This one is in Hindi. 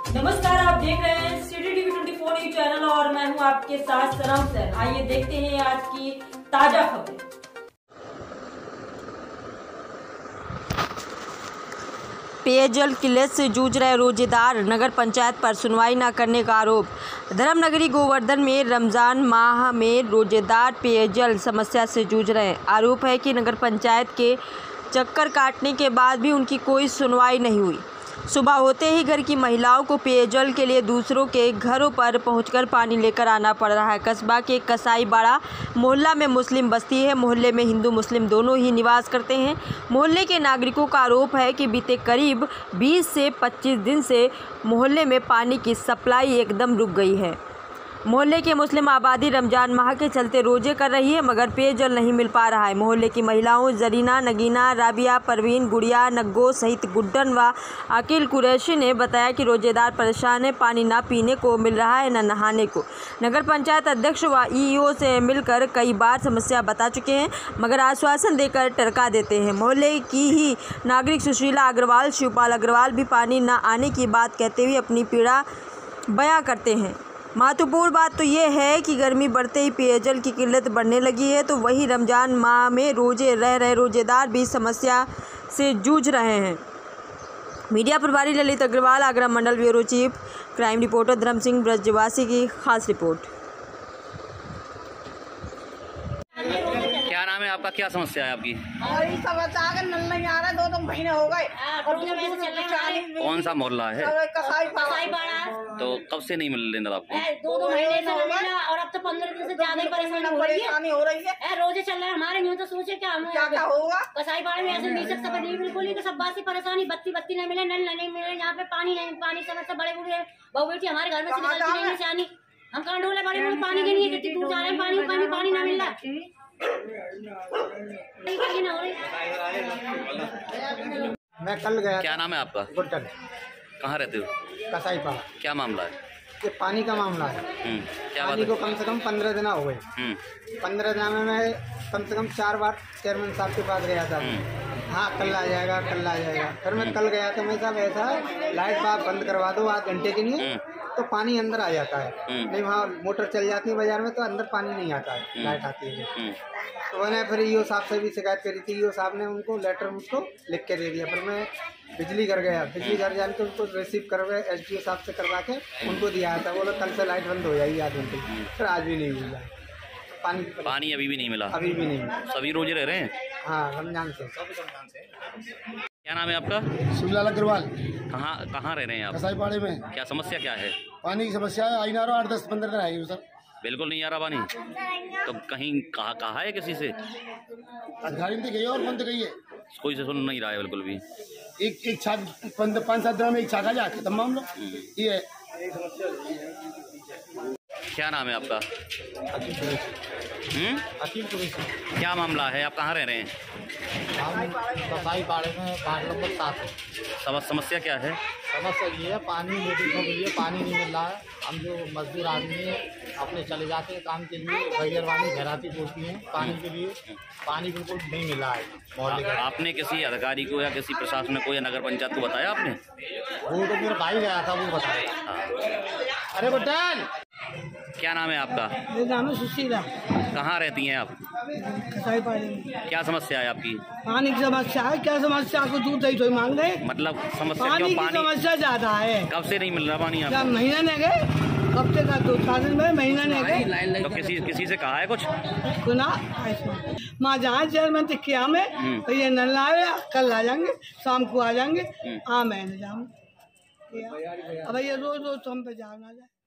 नमस्कार, आप देख रहे हैं सिटी टीवी 24 न्यूज चैनल और मैं हूं आपके साथ सनम सैन। आइए देखते हैं आज की ताजा खबरें। पेयजल किल्लत से जूझ रहे रोजेदार, नगर पंचायत पर सुनवाई न करने का आरोप। धर्मनगरी गोवर्धन में रमजान माह में रोजेदार पेयजल समस्या से जूझ रहे हैं। आरोप है कि नगर पंचायत के चक्कर काटने के बाद भी उनकी कोई सुनवाई नहीं हुई। सुबह होते ही घर की महिलाओं को पेयजल के लिए दूसरों के घरों पर पहुंचकर पानी लेकर आना पड़ रहा है। कस्बा के कसाईबाड़ा मोहल्ला में मुस्लिम बस्ती है। मोहल्ले में हिंदू मुस्लिम दोनों ही निवास करते हैं। मोहल्ले के नागरिकों का आरोप है कि बीते करीब 20 से 25 दिन से मोहल्ले में पानी की सप्लाई एकदम रुक गई है। मोहल्ले की मुस्लिम आबादी रमजान माह के चलते रोजे कर रही है, मगर पेयजल नहीं मिल पा रहा है। मोहल्ले की महिलाओं जरीना, नगीना, राबिया, परवीन, गुड़िया, नग्गो सहित गुड्डन व अकील कुरैशी ने बताया कि रोजेदार परेशान है। पानी ना पीने को मिल रहा है, न नहाने को। नगर पंचायत अध्यक्ष व ईओ से मिलकर कई बार समस्या बता चुके हैं, मगर आश्वासन देकर टरका देते हैं। मोहल्ले की ही नागरिक सुशीला अग्रवाल, शिवपाल अग्रवाल भी पानी न आने की बात कहते हुए अपनी पीड़ा बयां करते हैं। महत्वपूर्ण बात तो ये है कि गर्मी बढ़ते ही पेयजल की किल्लत बढ़ने लगी है, तो वही रमजान माह में रोजे रह रहे रोजेदार भी समस्या से जूझ रहे हैं। मीडिया प्रभारी ललित अग्रवाल, आगरा मंडल bureau chief crime reporter Dharm Singh ब्रजवासी की खास रिपोर्ट। क्या नाम है आपका, क्या समस्या है आपकी? नल नहीं आ रहा, 2 महीने हो गए। कौन सा मोहल्ला है? तो कब से नहीं मिल रही नल आपको? 2 महीने से मिला और अब तो 15 दिन से ज्यादा ही परेशानी हो रही है। रोजे चल रहे हमारे न्यू, तो सोचे क्या होगा। कसाईबाड़ा में ऐसे नहीं सकता बिल्कुल ही, सब बात की परेशानी। बत्ती नहीं मिले, नल नहीं मिले, यहाँ पे पानी नहीं, पानी समस्या बड़े बूढ़े बहू बेटी हमारे घर में से निकलती नहीं जानी। हम कहाँ ढोले बड़े बूढ़े पानी के लिए कितनी दूर जा रहे हैं, पानी नहीं मिल रहा। मैं कल गया। क्या नाम है आपका? गुड्डन। कहाँ रहते हो? कसाईपाड़ा। क्या मामला है? ये पानी का मामला है। क्या पानी को कम से कम 15 दिन हो गए। 15 दिन में मैं कम से कम 4 बार चेयरमैन साहब के पास गया था। हाँ, कल आ जाएगा, कल आ जाएगा। फिर मैं कल गया तो मैं साहब ऐसा लाइट आप बंद करवा दो आध घंटे के लिए, तो पानी अंदर आ जाता है। नहीं, वहाँ मोटर चल जाती है बाजार में, तो अंदर पानी नहीं आता है, लाइट आती है। तो मैंने फिर ईओ साहब से भी शिकायत करी थी। ईओ साहब ने उनको लेटर मुझको लिख के दे दिया। फिर मैं बिजली घर गया, बिजली घर जाने के उनको रिसीव करवा एसडीओ साहब से करवा के उनको दिया था। बोलो कल से लाइट बंद हो जाएगी आध घंटे। फिर आज भी नहीं मिला पानी अभी भी नहीं मिला? अभी भी नहीं मिला। सभी रोजे रह रहे हैं? हाँ, रमजान से। क्या नाम है आपका? शिवलाल अग्रवाल। कहाँ रह रहे हैं आप? कसाईपाड़े में। क्या समस्या क्या है? पानी की समस्या है। आई ना रहा 8-10-15 दिन आएगी सर। बिल्कुल नहीं आ रहा पानी? तो कहीं कहा है किसी से? अधिकारी ने गई और बंद गई है, कोई से सुन नहीं रहा है बिल्कुल भी। एक 5-7 दिन में एक छाका जा खत्म मामला ये है। क्या नाम है आपका? अकील कुरैशी। क्या मामला है, आप कहाँ रह रहे हैं? कसाईपाड़े में वार्ड नंबर 7। समस्या क्या है? समस्या ये है, पानी लेडीजों के लिए पानी नहीं मिल रहा है। हम जो मजदूर आदमी हैं अपने चले जाते हैं काम के लिए, भैरवानी घराती होती हैं पानी के लिए, पानी बिल्कुल नहीं मिला है मोहल्ले का। आपने किसी अधिकारी को या किसी प्रशासन को या नगर पंचायत को बताया आपने? वो तो मेरा भाई गया था, वो बताया। अरे बटन। क्या नाम है आपका? मेरा नाम है सुशीला। कहाँ रहती हैं आप? कसाईपाड़े में। क्या समस्या है आपकी? पानी की समस्या है। क्या समस्या को दूध दही तो मांग रहे? मतलब समस्या पानी क्यों? की समस्या ज्यादा है। कब से नहीं मिल रहा पानी आपको? महीना नहीं गए, हफ्ते का 2-4 दिन में, महीना नहीं गए। तो किसी से कहा है कुछ? सुना माँ जहाँ चेयरमैन तक किया में तो ये नल आए, कल आ जाएंगे, शाम को आ जाएंगे। हाँ, मैं नहीं जाऊँगी। अब ये रोज तो हम पे जाना जाए।